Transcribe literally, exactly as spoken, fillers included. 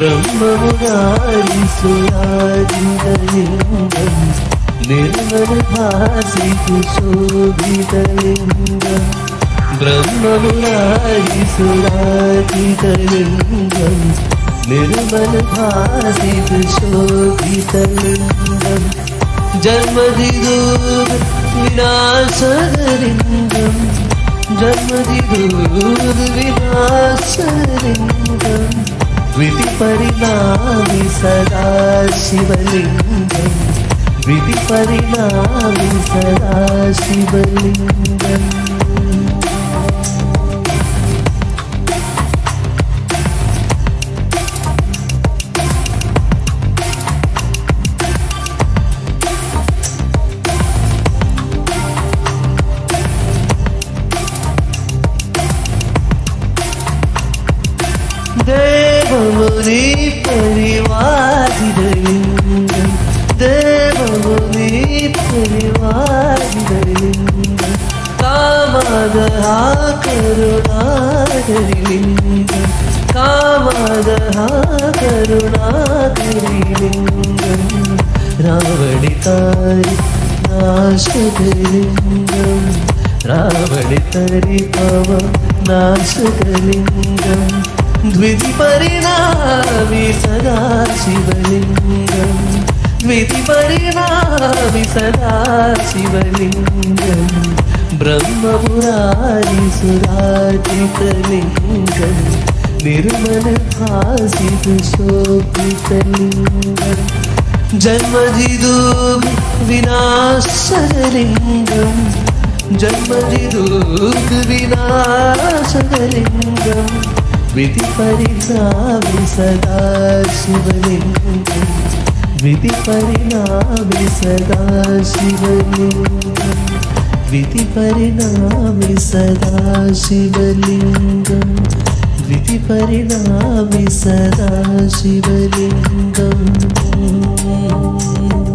ब्रह्ममुरारिसुराजितलिङ्गं निर्मलभासितशोभितलिङ्गं ब्रह्ममुरारिसुराजितलिङ्गं निर्मलभासितशोभितलिङ्गं जन्मदिदूरविनाशलिङ्गं जन्मदिदूरविनाशलिङ्गं द्वितिपरिणामि सदा शिवलिङ्गं द्वितिपरिणामि सदा शिवलिङ्गम् देवमुनि परिवादितलिङ्गं देवमुनि परिवादितलिङ्गं कामदहा करुणाकरलिङ्गं कामदहा करुणाकरलिङ्गं रावणितारि नाशकलिङ्गं रावणितारि पवनाशकलिङ्गं द्वितिपरिणामि सदा शिवलिङ्गं द्वितिपरिणामि सदा शिवलिङ्गं ब्रह्ममुरारिसुराजितलिङ्गं निर्मलभासितशोभितलिङ्गं जन्मदिदुःखविनाशलिङ्गं जन्मदिदुःखविनाशलिङ्गं द्वितिपरिणामि सदा शिवलिङ्गं द्वितिपरिणामि सदा शिवलिङ्गं द्वितिपरिणामि सदा शिवलिङ्गं द्वितिपरिणामि सदा शिवलिङ्गम्।